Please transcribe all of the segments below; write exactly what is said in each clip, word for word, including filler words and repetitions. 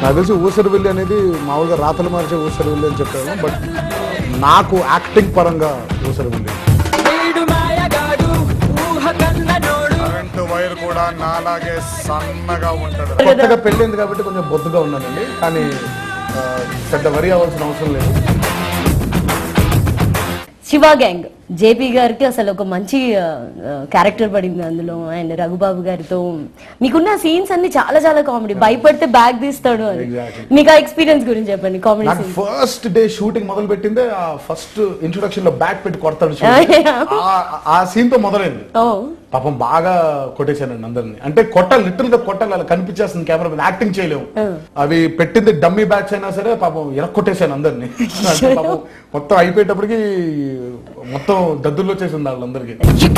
నాకు తెలిసి ఊసరవెల్లి అనేది మామూలుగా రాతలు మార్చే ఊసరవెల్లి అని చెప్పాను, బట్ నాకు యాక్టింగ్ పరంగా ఊసరవెల్లి. కరెంటు వైర్ కూడా నాలాగే సన్నగా ఉంటది. కొత్తగా పెళ్ళింది కాబట్టి కొంచెం బొద్దుగా ఉన్నానండి, కానీ పెద్ద వరి అవ్వాల్సిన అవసరం లేదు. శివ గ్యాంగ్ జేపీ గారికి అసలు ఒక మంచి క్యారెక్టర్ పడింది అందులో, అండ్ రఘుబాబు గారితో మీకున్న సీన్స్ అన్ని చాలా చాలా కామెడీ, భయపడితే బ్యాగ్ తీస్తాడు అని. మీకు ఆ ఎక్స్పీరియన్స్ గురించి చెప్పండి. కామెడీ ఫస్ట్ డే షూటింగ్ మొదలు పెట్టిందే ఫస్ట్ ఇంట్రొడక్షన్ లో బ్యాట్ పెట్టి కొడతాడు, ఆ సీన్ తో మొదలైంది. పాపం బాగా కొట్టేశానండి అందరిని, అంటే కొట్టాలి, లిటిల్ గా కొట్టాలి, అలా కనిపించేస్తుంది కెమెరా మీద, యాక్టింగ్ చేయలేము. అవి పెట్టింది డమ్మీ బ్యాట్స్ అయినా సరే పాపం ఎర కొట్టేశాను అందరినీ. పాపం మొత్తం అయిపోయేటప్పటికి మొత్తం దద్దుల్లో చేసింది వాళ్ళందరికీ.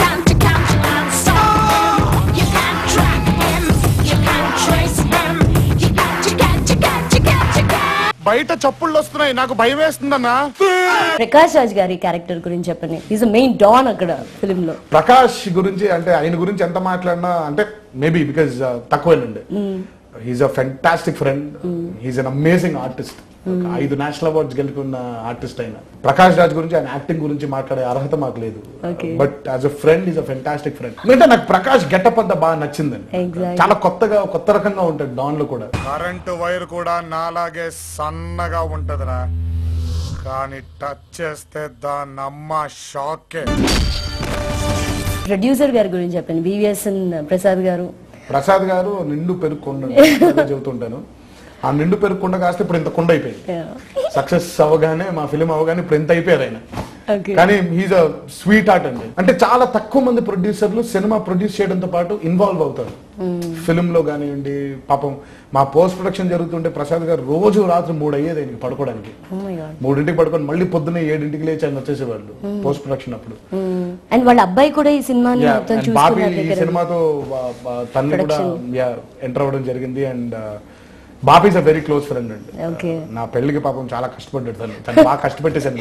బయట చప్పుళ్ళు వస్తున్నాయి, నాకు భయం వేస్తుందన్నా. ప్రకాష్ రాజ్ గారి క్యారెక్టర్ గురించి చెప్పండి. ఈజ్ మెయిన్ డాన్ అక్కడ ఫిల్మ్ లో. ప్రకాష్ గురించి అంటే ఆయన గురించి ఎంత మాట్లాడినా అంటే మేబీ బికాజ్ తక్కువేనండి. He's a fantastic friend, he's an amazing artist. ఐదు నేషనల్ అవార్డ్స్ గెలుచుకున్న ఆర్టిస్ట్ అయిన ప్రకాష్ రాజ్ గురించి, ఆయన యాక్టింగ్ గురించి మాట్లాడే అర్హత మాకు లేదు. But as a friend is a fantastic friend. అంటే నాకు ప్రకాష్ గెటప్ అంతా బాగా నచ్చిందండి, చాలా కొత్తగా కొత్త రకంగా ఉంటాడు డాన్ లో కూడా. కరెంటు వైర్ కూడా నాలాగే సన్నగా ఉంటదిరా, కానీ టచ్ చేస్తే దాని అమ్మ షాకే. ప్రొడ్యూసర్ గారి గురించి చెప్పండి. వివిఎస్ఎన్ ప్రసాద్ గారు. ప్రసాద్ గారు నిండు పెరుక్కుండ చెబుతుంటాను, ఆ నిండు పెరుక్కుండ కాస్తే ఇప్పుడు ఇంత కుండ అయిపోయింది. సక్సెస్ అవగానే, మా ఫిలిం అవగానే ఇప్పుడు ఎంత అయిపోయారు ఆయన. కానీ హీజ్ అ స్వీట్ హార్ట్ అండి. అంటే చాలా తక్కువ మంది ప్రొడ్యూసర్లు సినిమా ప్రొడ్యూస్ చేయడంతో పాటు ఇన్వాల్వ్ అవుతారు ఫిలిం లో కానివ్వండి. పాపం మా పోస్ట్ ప్రొడక్షన్ జరుగుతుంటే ప్రసాద్ గారు రోజు రాత్రి మూడు అయ్యేది ఆయనకి పడుకోవడానికి. మూడింటికి పడుకొని మళ్ళీ పొద్దున్న ఏడింటికి లేచి ఆయన వచ్చేసేవాళ్ళు పోస్ట్ ప్రొడక్షన్ అప్పుడు. అండ్ వాళ్ళ అబ్బాయి కూడా ఈ సినిమాని బాబీ ఈ సినిమాతో తల్లి కూడా ఎంటర్ అవ్వడం జరిగింది. And Bobby is a very close friend అండి. నా పెళ్లికి పాపం చాలా కష్టపడ్డాడు తను, తను బాగా కష్టపెట్టేశాను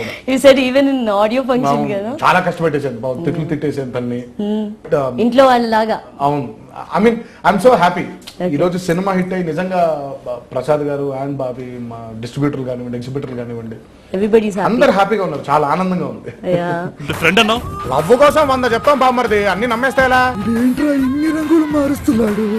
కూడా, చాలా కష్టపెట్టేశాను, బాబు తిట్లు తిట్టేసాను తన్ని ఇంట్లో వాళ్ళలాగా. అవును, I mean I'm so happy. ఈ రోజు సినిమా హిట్ అయ్యి నిజంగా ప్రసాద్ గారు అండ్ బాబీ, మా డిస్ట్రిబ్యూటర్లు కానివ్వండి, ఎగ్జిబ్యూటర్లు కానివ్వండి, అందరు హ్యాపీగా ఉన్నారు, చాలా ఆనందంగా ఉంది. లవ్ కోసం వంద చెప్తాం బామ్మర్ది, అన్ని నమ్మేస్తాయలా. ఇన్ని రంగులు మారుస్తున్నాడు.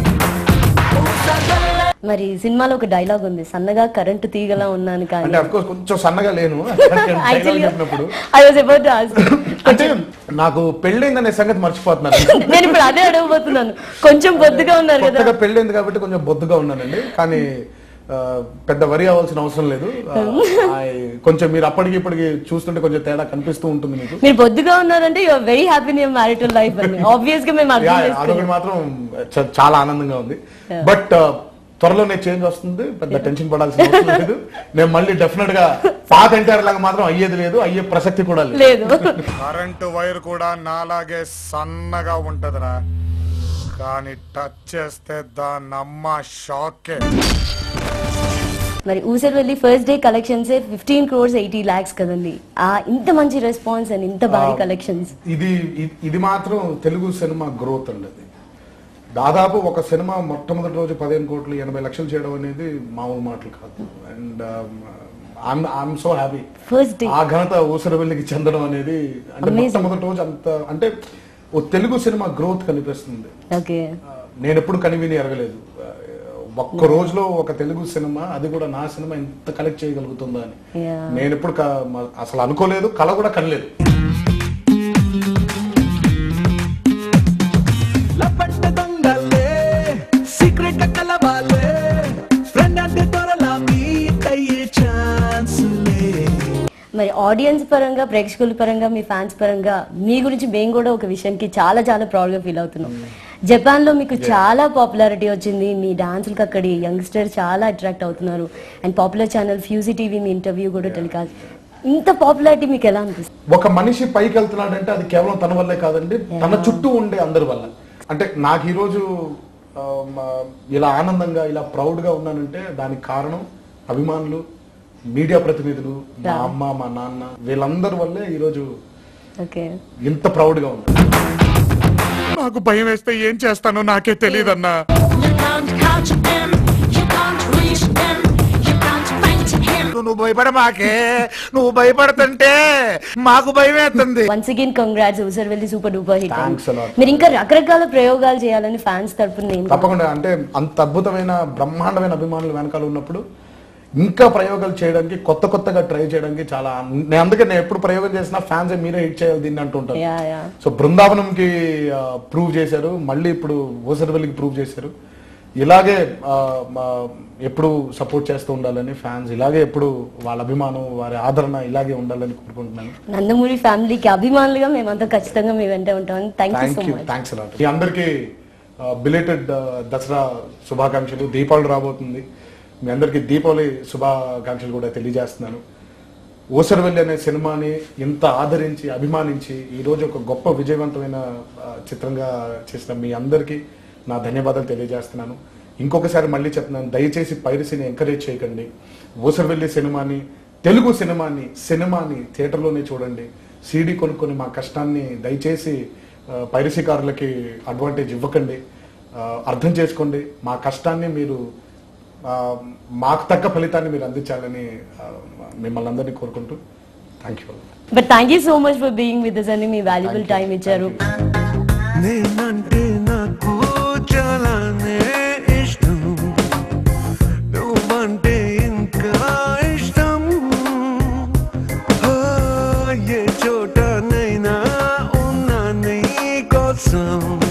మరి సినిమాలో ఒక డైలాగ్ ఉంది, సన్నగా కరెంటు తీగలా ఉన్నాను కానీ. అంటే ఆఫ్ కోర్స్ కొంచెం సన్నగా లేను చెప్పినప్పుడు. అంటే నాకు పెళ్ళైందనే సంగతి మర్చిపోతున్నాను. నేను ఇప్పుడు అదే అడగబోతున్నాను, కొంచెం బొద్దుగా ఉన్నారు కదా. పెళ్ళైంది కాబట్టి కొంచెం బొద్దుగా ఉన్నానండి, కానీ పెద్ద వరి అవ్వాల్సిన అవసరం లేదు. కొంచెం మీరు అప్పటికి ఇప్పటికి చూస్తుంటే కొంచెం తేడా కనిపిస్తూ ఉంటుంది మీకు. మీరు బొద్దుగా ఉన్నారంటే you are very happy in your marital life అని ఆబ్వియస్ గా మేము అర్థం చేసుకున్నాం. అది మాత్రం చాలా ఆనందంగా ఉంది. బట్ త్వరలోనే చేంజ్ వస్తుంది, పెద్ద టెన్షన్ పడాల్సిన అవసరం లేదు. నేను మళ్ళీ డెఫినెట్ గా పాత ఎన్టీఆర్ లాగా మాత్రం అయ్యేది లేదు, అయ్యే ప్రసక్తి కూడా లేదు. కరెంటు వైర్ కూడా నాలాగే సన్నగా ఉంటదిరా, కానీ టచ్ చేస్తే దాని అమ్మ షాకే. మరి Oosaravelli first day collections fifteen crores eighty lakhs కదండి. ఆ ఇంత మంచి రెస్పాన్స్ అండ్ ఇంత భారీ కలెక్షన్స్, ఇది ఇది మాత్రం తెలుగు సినిమా గ్రోత్ అండి. అది దాదాపు ఒక సినిమా మొట్టమొదటి రోజు పదిహేను కోట్లు ఎనభై లక్షలు చేయడం అనేది మామూలు మాటలు కాదు. And I'm so happy. First day ఆ ఘనత ఊసరవెల్లికి చెందడం అనేది, అంటే మొట్టమొదటి రోజు అంత, అంటే ఓ తెలుగు సినిమా గ్రోత్ కనిపిస్తుంది. నేను ఎప్పుడు కనివిని ఎరగలేదు ఒక్క రోజులో ఒక తెలుగు సినిమా, అది కూడా నా సినిమా ఎంత కలెక్ట్ చేయగలుగుతుందా అని నేను ఎప్పుడు అసలు అనుకోలేదు, కళ కూడా కనలేదు. మరి ఆడియన్స్ పరంగా, ప్రేక్షకుల పరంగా, మీ ఫ్యాన్స్ పరంగా మీ గురించి మేము కూడా ఒక విషయానికి చాలా చాలా ప్రౌడ్ గా ఫీల్ అవుతున్నాం. జపాన్ లో మీకు చాలా పాపులారిటీ వచ్చింది, మీ డాన్సులకు అక్కడి యంగ్స్టర్ చాలా అట్రాక్ట్ అవుతున్నారు. And popular channel Fuji TV మీ ఇంటర్వ్యూ కూడా టెలికాస్ట్. ఇంత పాపులారిటీ మీకు ఎలా అనిపిస్తుంది? ఒక మనిషి పైకి వెళ్తున్నాడంటే అది కేవలం తన వల్లే కాదండి, తన చుట్టూ ఉండే అందరి వల్ల. అంటే నాకు ఈరోజు ఇలా ఆనందంగా, ఇలా ప్రౌడ్ గా ఉన్నానంటే దానికి కారణం అభిమానులు, మీడియా ప్రతినిధులు, మా అమ్మ, మా నాన్న, వీళ్ళందరి వల్లే ఈరోజు ఇంత ప్రౌడ్ గా ఉంది. నాకు భయం వేస్తే ఏం చేస్తానో నాకే తెలియదన్నా. నువ్వు భయపడమాకే, నువ్వు భయపడుతుంటే మాకు భయం వేస్తుంది. Once again congrats Oosaravelli super duper hit. Thanks a lot. మీరు ఇంకా రకరకాల ప్రయోగాలు చేయాలని ఫ్యాన్స్ తరపున నేను తప్పకుండా, అంటే అంత అద్భుతమైన బ్రహ్మాండమైన అభిమానులు వెనకాల ఉన్నప్పుడు ఇంకా ప్రయోగాలు చేయడానికి, కొత్త కొత్తగా ట్రై చేయడానికి చాలా, నేను అందుకే నేను ఎప్పుడు ప్రయోగం చేసినా ఫ్యాన్స్ మీరే హిట్ చేయాలి దీన్ని అంటుంటారు. యా యా సో బృందావనంకి ప్రూవ్ చేశారు, మళ్ళీ ఇప్పుడు ఊసరవెల్లికి ప్రూవ్ చేశారు. ఇలాగే ఆ, ఆ, ఎప్పుడు సపోర్ట్ చేస్తూ ఉండాలని ఫ్యాన్స్, ఇలాగే ఎప్పుడు వాళ్ళ అభిమానం, వారి ఆదరణ ఇలాగే ఉండాలని కోరుకుంటున్నాను. నందమూరి ఫ్యామిలీకి అభిమానులుగా మేమంతా ఖచ్చితంగా మీ వెంట ఉంటాం. Thank you so thank you much. Thanks a lot. మీ అందరికీ బిలేటెడ్ దసరా శుభాకాంక్షలు. దీపావళి రాబోతుంది, మీ అందరికీ దీపావళి శుభాకాంక్షలు కూడా తెలియజేస్తున్నాను. ఊసరవెల్లి అనే సినిమాని ఇంత ఆదరించి అభిమానించి ఈరోజు ఒక గొప్ప విజయవంతమైన ఆ, చిత్రంగా చేసిన మీ అందరికీ నా ధన్యవాదాలు తెలియజేస్తున్నాను. ఇంకొకసారి మళ్ళీ చెప్తున్నాను, దయచేసి పైరసీని ఎంకరేజ్ చేయకండి. ఊసరవెల్లి సినిమాని, తెలుగు సినిమాని సినిమాని థియేటర్లోనే చూడండి. సీడీ కొనుక్కొని మా కష్టాన్ని దయచేసి ఆ, పైరసీకారులకి అడ్వాంటేజ్ ఇవ్వకండి. ఆ, అర్థం చేసుకోండి, మా కష్టాన్ని మీరు ఆ, మాకు తగ్గ ఫలితాన్ని మీరు అందించాలని ఆ, మిమ్మల్ని అందరినీ కోరుకుంటూ thank you. But thank you so much for being with us అని మీ వాల్యుబుల్ టైం ఇచ్చారు. నేనంటే నాకు చాలానే ఇష్టం, నువ్వంటే ఇంకా ఇష్టం. ఏ చోటనైనా ఉన్నా నీ కోసం.